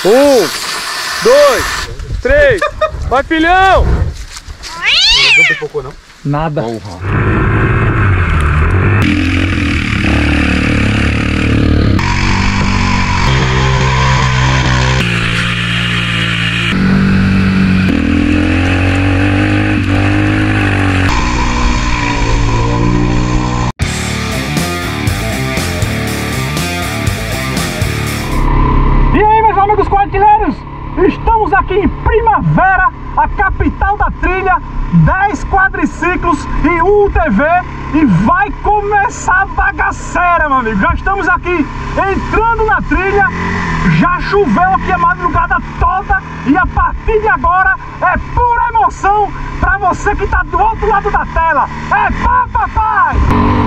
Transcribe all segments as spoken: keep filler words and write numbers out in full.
Um, dois, três. Vai, filhão! Não tem cocô, não? Nada. Amigos quadrilheiros, estamos aqui em Primavera, a capital da trilha, dez quadriciclos e um U T V, e vai começar a bagaceira, meu amigo. Já estamos aqui entrando na trilha, já choveu aqui a madrugada toda e a partir de agora é pura emoção para você que está do outro lado da tela. É pá, papai!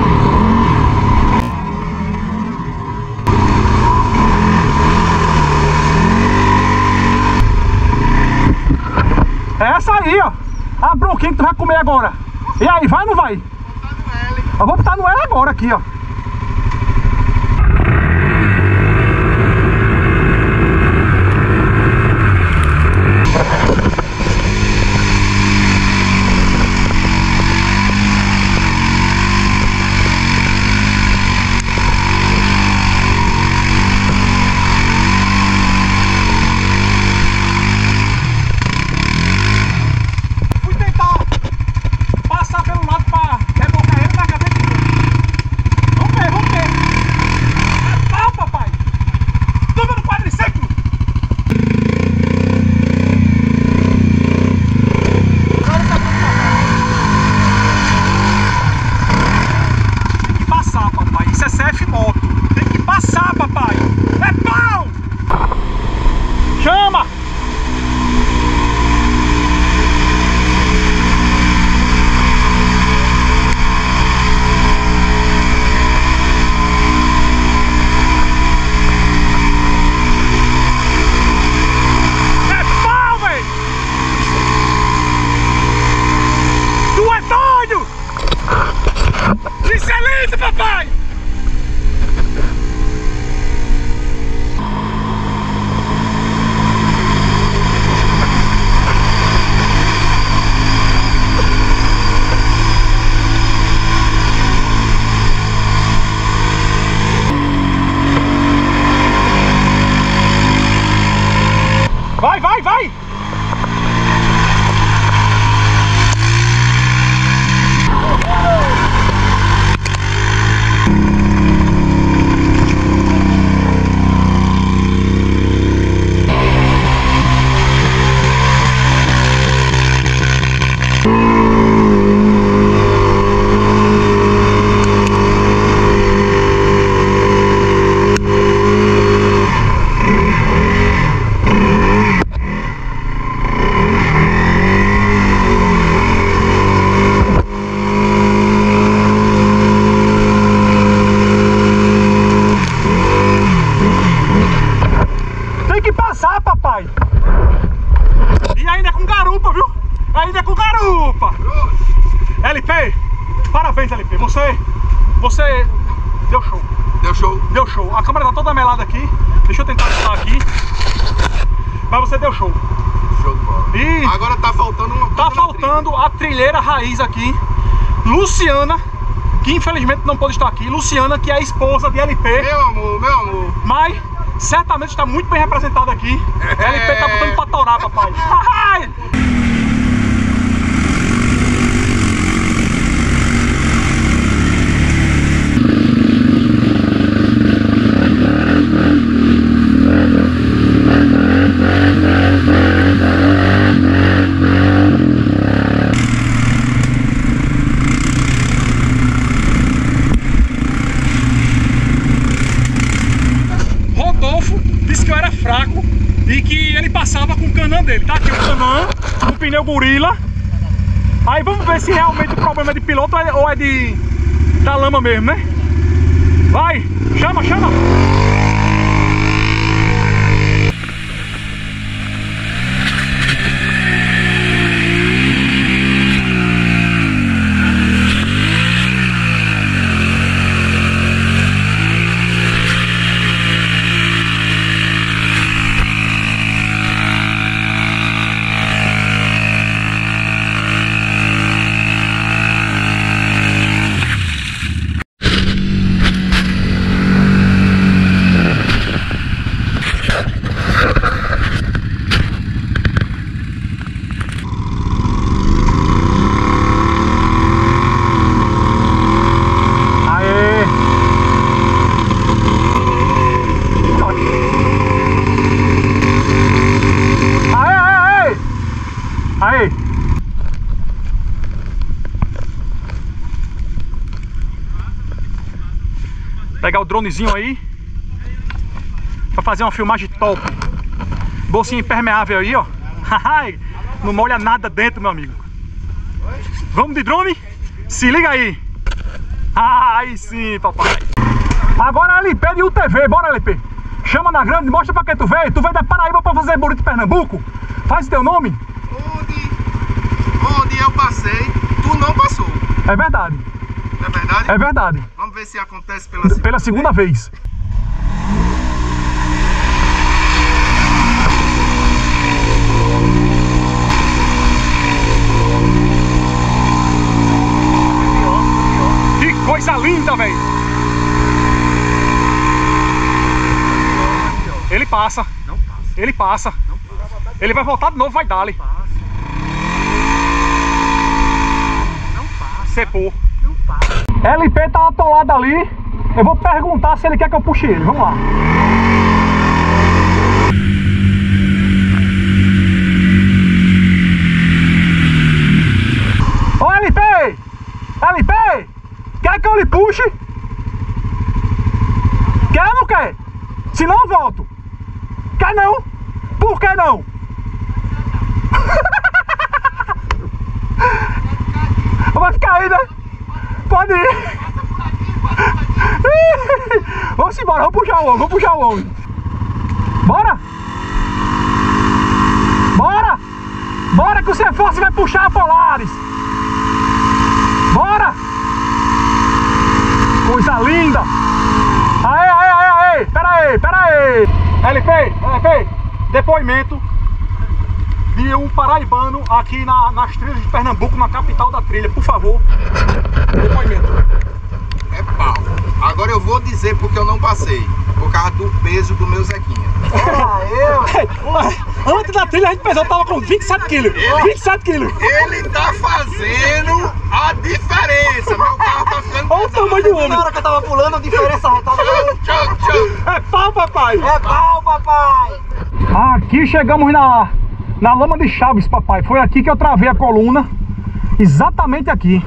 É essa aí, ó. A bronquinha que tu vai comer agora. E aí, vai ou não vai? Eu vou botar no L agora aqui, ó. Papai! Vai, vai, vai! E ainda com garupa, viu? Ainda com garupa. L P, parabéns, L P. Você, você deu show. Deu show. Deu show. A câmera tá toda melada aqui. Deixa eu tentar ajustar aqui. Mas você deu show. Show de bola. E agora tá faltando uma coisa. Tá faltando a trilheira raiz aqui, Luciana, que infelizmente não pôde estar aqui. Luciana, que é a esposa de L P. Meu amor, meu amor. Mas certamente está muito bem representado aqui. É. L P tá botando pra torar, papai. Disse que eu era fraco e que ele passava com o Canam dele, tá? Aqui o Canam, o pneu gorila. Aí vamos ver se realmente o problema é de piloto ou é de da lama mesmo, né? Vai, chama, chama! dronezinho aí pra fazer uma filmagem top. Bolsinha impermeável aí, ó. Não molha nada dentro, meu amigo. Vamos de drone? Se liga aí. Aí sim, papai. Agora L P de U T V, bora L P. Chama na grande, mostra pra quem tu veio. Tu veio da Paraíba pra fazer Burito Pernambuco. Faz teu nome. Onde, onde eu passei, tu não passou. É verdade. É verdade? É verdade. Vamos ver se acontece pela segunda, pela segunda vez. Que coisa linda, velho. Ele passa. Não passa. Ele passa. Não passa. Ele vai voltar de novo, vai dar-lhe. Não passa. Cepou. Não passa. L P tá atolado ali. Eu vou perguntar se ele quer que eu puxe ele. Vamos lá. Ô L P! L P! Quer que eu lhe puxe? Quer ou não quer? Se não, eu volto. Quer não? Por que não? Vai ficar aí, né? Pode ir. Vamos embora, vamos puxar o longo, vamos puxar o longo. Bora! Bora! Bora que o Ceforce vai puxar a Polaris. Bora! Coisa linda! Aê, aê, aê, aê! Pera aí, pera aí! L P, L P, depoimento de um paraibano aqui na, nas trilhas de Pernambuco, na capital da trilha, por favor. Depoimento. É pau. Agora eu vou dizer porque eu não passei. Por causa do peso do meu Zequinha. eu! Antes da trilha a gente pesou, tava com vinte e sete quilos. vinte e sete quilos. Ele tá fazendo a diferença. Meu carro tá ficando. Olha o tamanho do homem. Na hora que eu tava pulando, a diferença já tava. Tchau, tchau. É pau, papai. É pau, papai. Aqui chegamos na, na Lama de Chaves, papai. Foi aqui que eu travei a coluna. Exatamente aqui.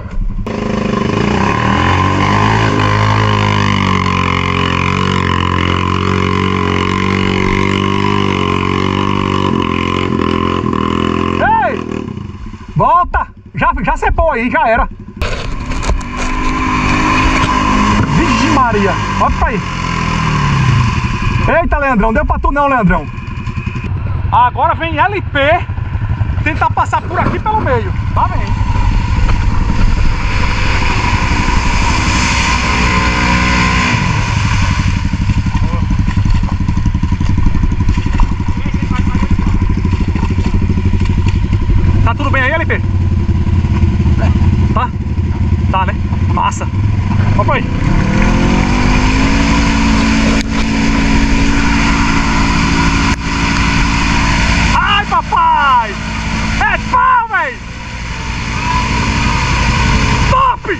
Ei! Volta! Já, já cepou aí, já era. Vixe Maria! Olha pra aí. Eita, Leandrão, deu pra tu não, Leandrão. Agora vem L P tentar passar por aqui pelo meio. Tá bem. Tá tudo bem aí, L P? Tá? Tá, né? Massa. Vamos pra aí. Ai, papai! É pau, véi! Top!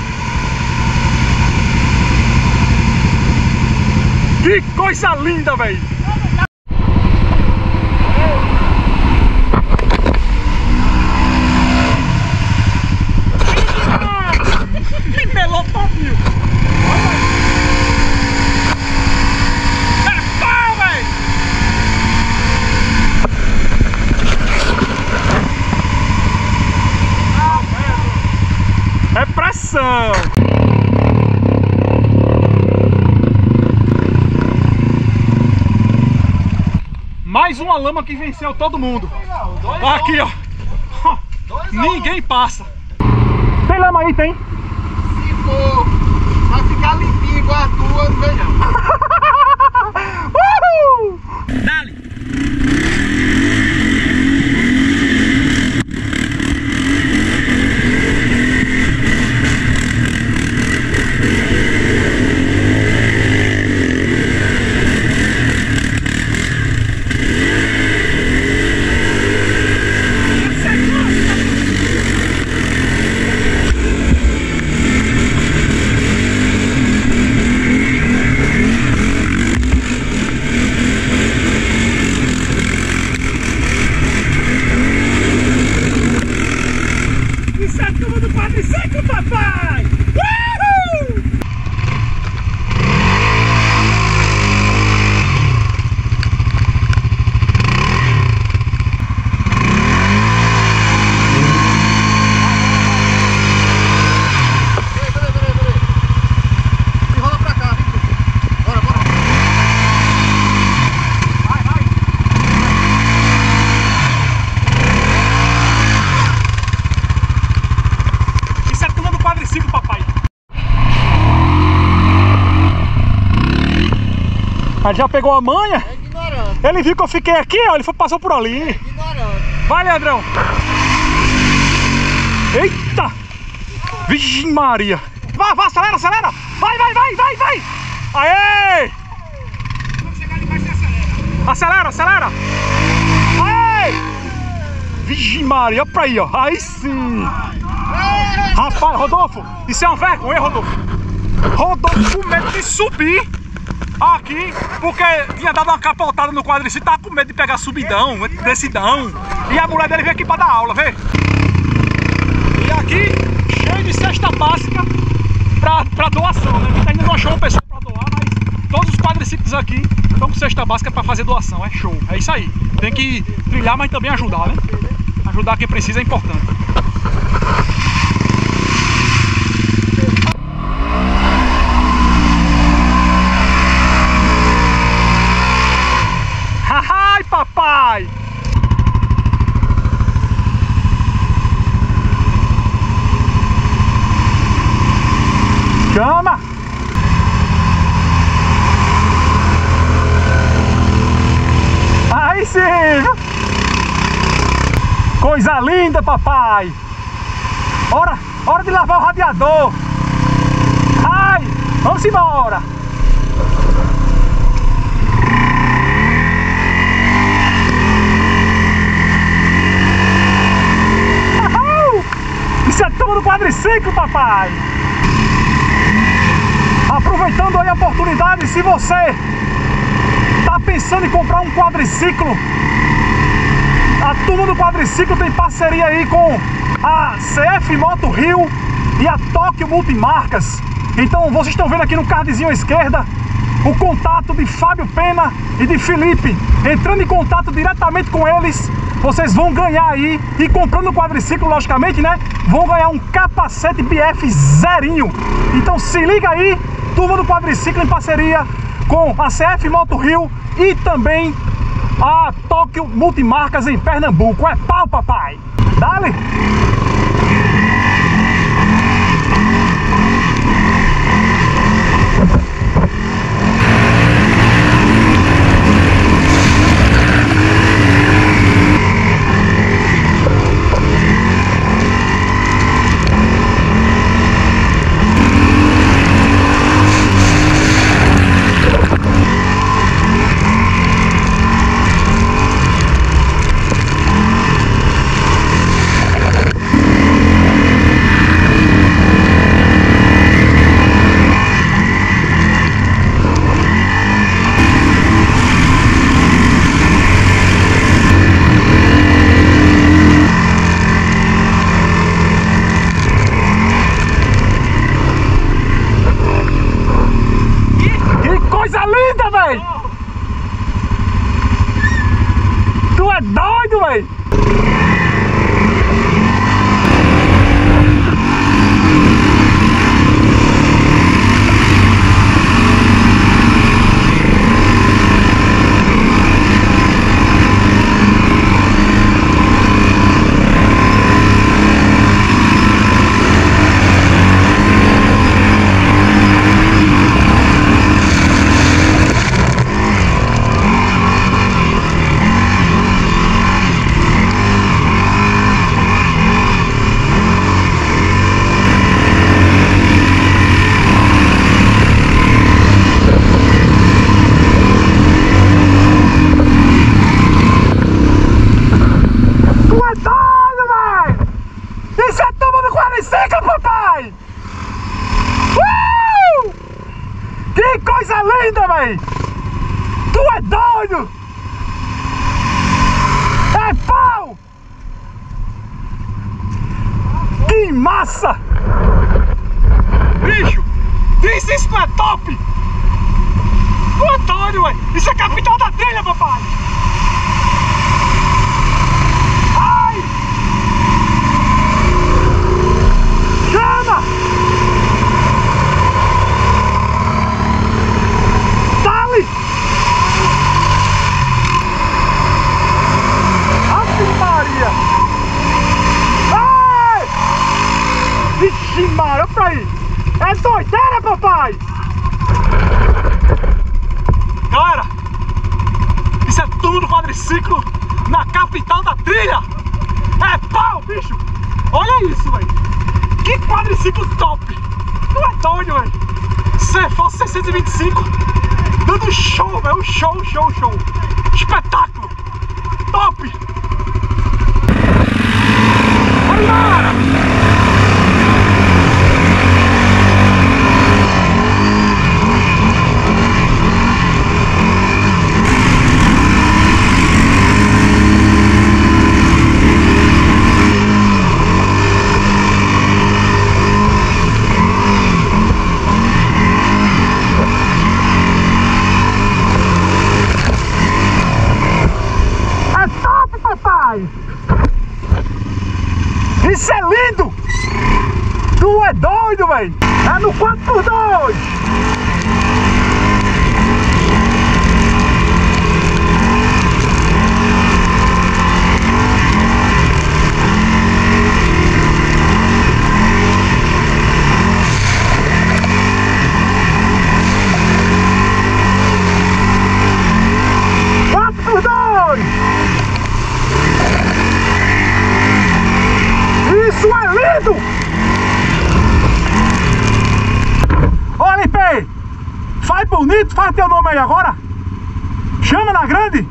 Que coisa linda, véi! Que melou todinho! É pau, véi! É pressão! Mais uma lama que venceu todo mundo. Aqui, ó. Ninguém passa. Tem lama aí, tem? Se for pra ficar limpinho igual a tua, não vem não. Uhul! Dale! Aí já pegou a manha. É ignorante. Ele viu que eu fiquei aqui, ó. Ele foi, passou por ali. É ignorante. Vai, Leandrão. Eita! Vixe Maria. Vai, vai, acelera, acelera. Vai, vai, vai, vai, vai. Aê! Quando chegar ali embaixo, acelera. Acelera, acelera. Aê! Vixe Maria, olha pra aí, ó. Aí sim. Rapaz, Rodolfo, isso é uma vergonha, Rodolfo. Rodolfo com medo de subir aqui, porque tinha dado uma capotada no quadriciclo, tava com medo de pegar subidão, descidão. E a mulher dele veio aqui pra dar aula, vê? E aqui, cheio de cesta básica pra, pra doação, né? A gente ainda não achou uma pessoa pra doar, mas todos os quadriciclos aqui estão com cesta básica pra fazer doação, é show, é isso aí. Tem que trilhar, mas também ajudar, né? Ajudar quem precisa é importante. Ai, papai! Chama! Aí sim! Coisa linda, papai! Hora, hora de lavar o radiador! Ai! Vamos embora! Isso é tudo no quadriciclo, papai! Aproveitando aí a oportunidade, se você tá pensando em comprar um quadriciclo, a turma do quadriciclo tem parceria aí com a C F Moto Rio e a Tóquio Multimarcas. Então vocês estão vendo aqui no cardzinho à esquerda o contato de Fábio Pena e de Felipe. Entrando em contato diretamente com eles, vocês vão ganhar aí, e comprando o quadriciclo, logicamente, né? Vão ganhar um capacete B F zerinho. Então se liga aí, turma do quadriciclo em parceria com a C F Moto Rio e também a Tóquio Multimarcas em Pernambuco. É pau, papai! Dale! Tu é doido, véi? Que coisa linda, véi! Tu é doido! É pau! Que massa! Bicho! Isso, isso é top! Tu é doido, véi! Isso é capital da trilha, papai! Ai! Chama! Dale! Ave Maria! Ai! Vixe Maria, olha pra aí! É doideira, papai! Galera, isso é tudo quadriciclo na capital da trilha. É pau, bicho. Olha isso, velho. Que quadriciclo top. Não é doido, velho. C Force seiscentos e vinte e cinco dando show, velho. Show, show, show. Espetáculo. Top. Vamos embora. Isso é lindo! Tu é doido, velho! É no quatro por dois! quatro por dois! Isso é lindo! Olha, L P! Faz bonito, faz teu nome aí agora! Chama na grande!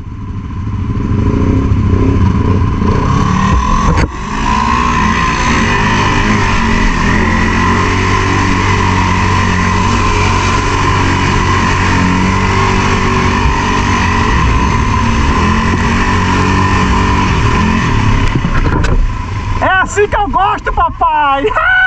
É assim que eu gosto, papai!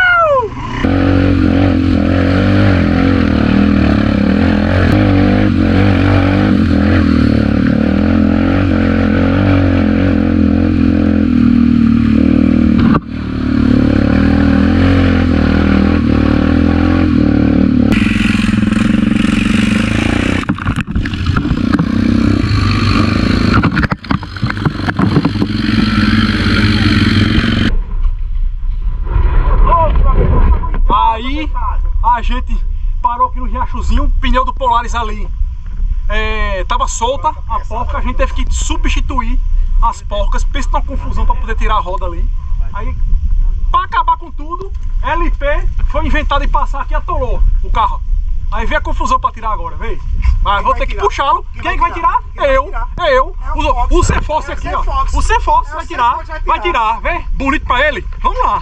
Aí a gente parou aqui no riachozinho, o pneu do Polaris ali é, tava solta a porca, a gente teve que substituir as porcas, pensa numa confusão para poder tirar a roda ali. Aí, para acabar com tudo, L P foi inventado em passar aqui e atolou o carro. Aí vem a confusão para tirar agora, vem. Mas vou ter que puxá-lo. Quem é que vai tirar? Eu, eu. O C Force aqui, ó. O C Force vai tirar, vai tirar, vem. Bonito para ele. Vamos lá.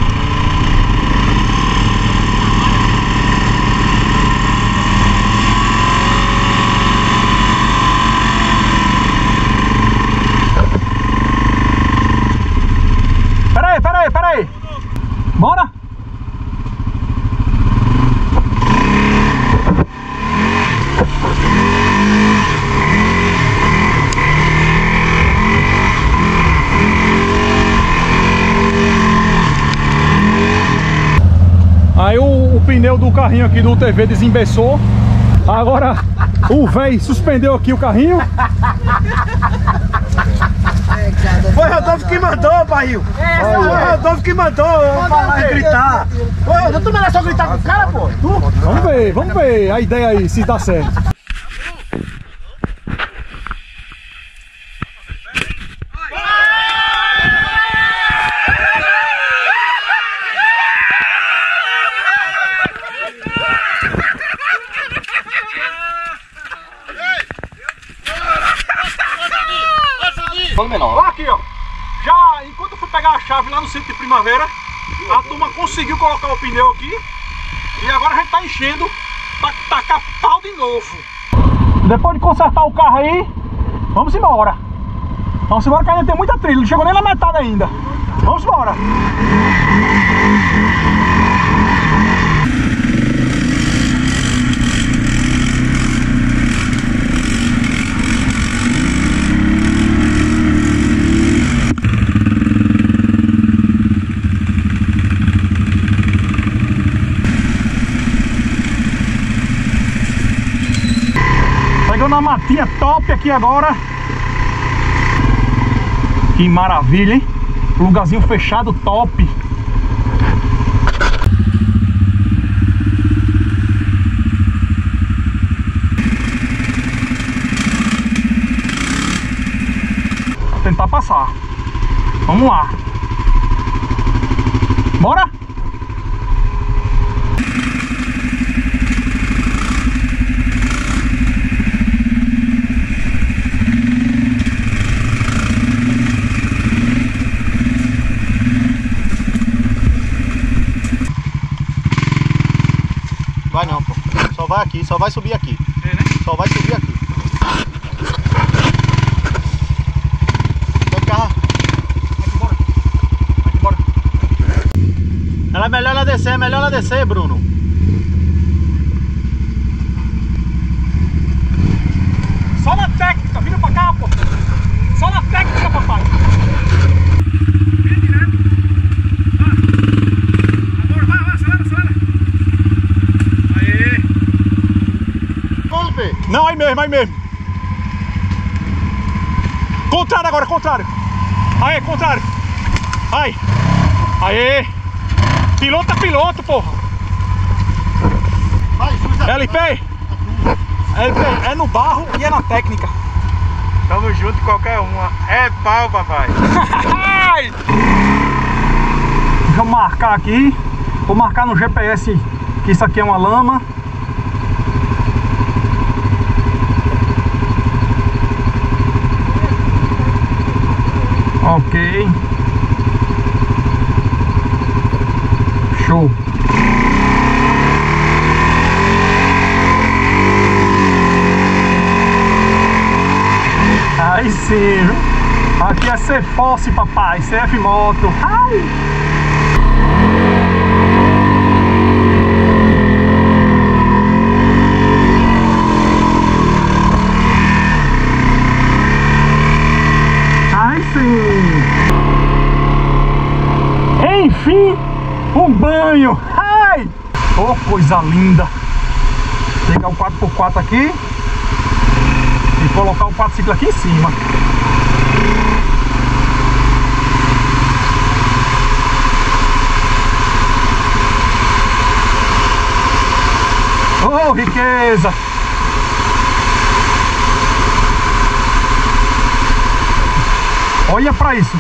Peraí, peraí, peraí. Bora? Aí o, o pneu do carrinho aqui do U T V desembeçou. Agora o véi suspendeu aqui o carrinho. Foi o Rodolfo que mandou, barril. Foi o Rodolfo que mandou eu falar e gritar. Ô, tu não é só gritar com o cara, pô? Tu? Vamos ver, vamos ver a ideia aí, se dá certo. Ó, aqui, ó. Já enquanto eu fui pegar a chave lá no centro de Primavera, a turma conseguiu colocar o pneu aqui. E agora a gente tá enchendo pra tacar pau de novo. Depois de consertar o carro aí, vamos embora. Vamos embora que ainda tem muita trilha, não chegou nem na metade ainda. Vamos embora. Pegando uma matinha top aqui agora. Que maravilha, hein? Lugarzinho fechado top. tentar passar. Vamos lá. Bora? Vai não, pô. Só vai aqui, só vai subir aqui. É, né? Só vai subir aqui. Vai cá. Vai embora. Vai embora. Ela é melhor ela descer, é melhor ela descer, Bruno. Só na técnica, vira pra cá, pô. Só na técnica, papai. Vem direto. Ah. Agora vai, vai, acelera, acelera. Aê. Golpe. Não, aí mesmo, aí mesmo. Contrário agora, contrário. Aí, contrário. Aí. Aê. Piloto é piloto, porra. Vai, Suza. L P. L P é no barro e é na técnica. Tamo junto qualquer uma. É pau, papai. Deixa eu marcar aqui. Vou marcar no G P S que isso aqui é uma lama. Ok. Show. Aí sim, viu? Aqui é C-Force, papai. C F Moto. Ai! Ai sim! Enfim, um banho! Ai! Oh, coisa linda! Vou pegar o quatro por quatro aqui e colocar o quadriciclo aqui em cima. Oh, riqueza! Olha pra isso!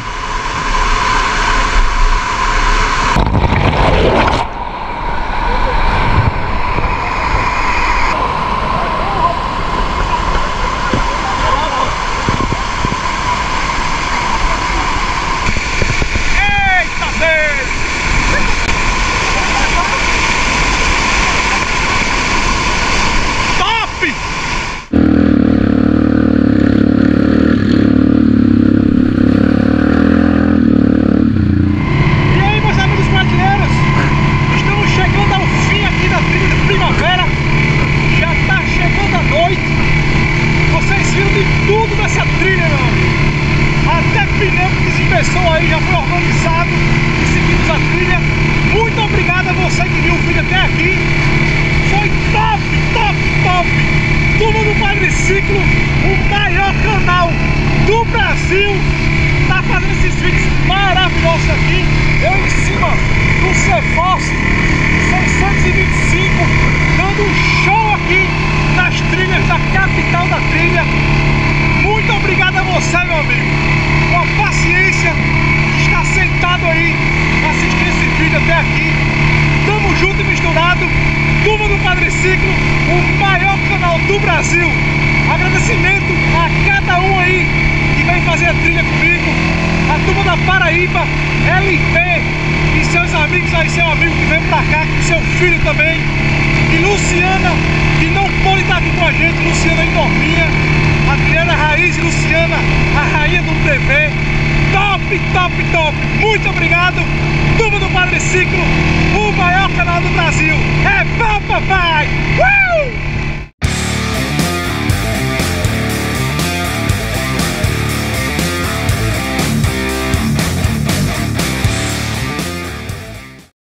Pessoal aí já foi organizado e seguimos a trilha. Muito obrigado a você que viu o vídeo até aqui. Foi top, top, top. Turma do Quadriciclo, o maior canal do Brasil, tá fazendo esses vídeos maravilhosos aqui. Eu em cima do C-Force seiscentos e vinte e cinco, dando um show aqui nas trilhas da capital da trilha. Muito obrigado a você, meu amigo, com a paciência de estar sentado aí assistindo esse vídeo até aqui. Tamo junto e misturado. Turma do Quadriciclo, o maior canal do Brasil. Agradecimento a cada um aí que vem fazer a trilha comigo. A turma da Paraíba, L P e seus amigos aí, seu amigo que vem pra cá com seu filho também. E Luciana, que não pôde estar aqui com a gente, Luciana em Dorminha. Adriana Raiz e Luciana, a rainha do T V. Top, top, top. Muito obrigado. Turma do Quadriciclo, o maior canal do Brasil.